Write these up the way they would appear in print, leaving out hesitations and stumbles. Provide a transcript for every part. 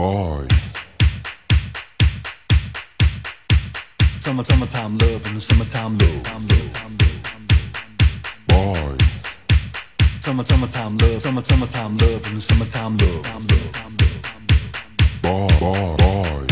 Boys. Summertime love in the summertime love. Boys. Summertime love, summertime love in the summertime love. Boys.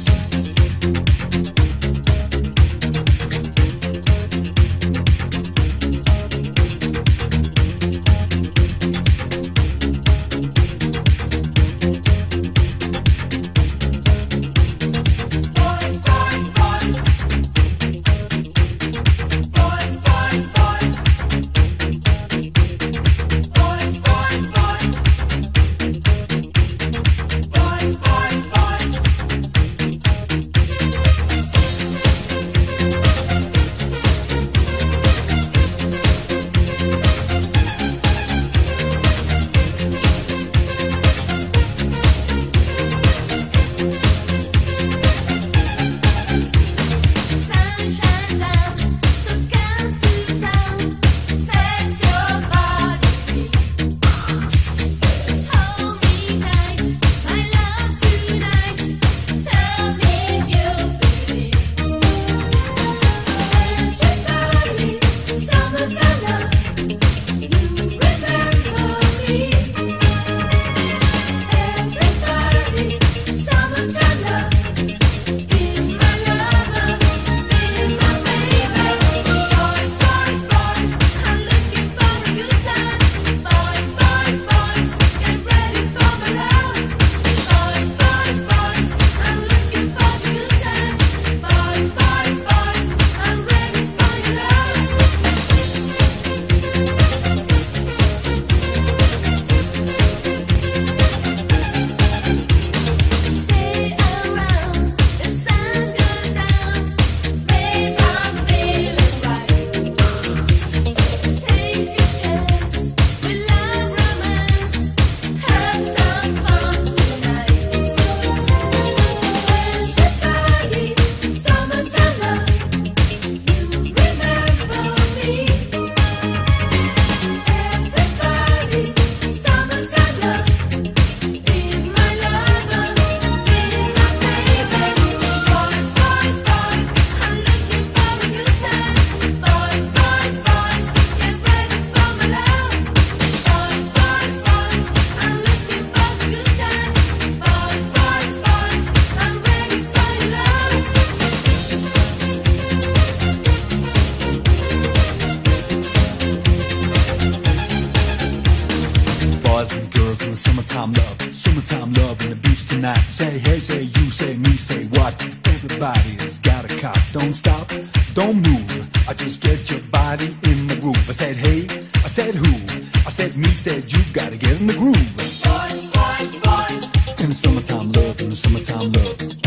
Boys and girls in the summertime love in the beach tonight. Say hey, say you, say me, say what? Everybody's got a cock. Don't stop, don't move. I just get your body in the groove. I said hey, I said who? I said me, said you. Gotta get in the groove. Boys, boys, boys. In the summertime love, in the summertime love.